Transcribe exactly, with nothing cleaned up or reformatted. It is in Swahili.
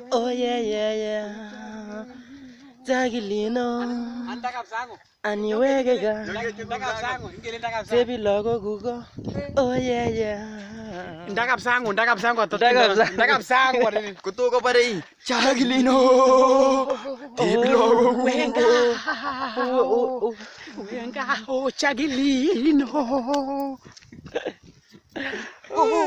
Oh yeah yeah yeah. Jagilino. Aniwege ga. Sebi logo gugo. Oh yeah yeah. Ndaka msangu, ndaka msangu Ndaka msangu. ndaka msangu Kutoka pare Jagilino. Sebi logo gugo. Wenga. Wenga, oh Jagilino.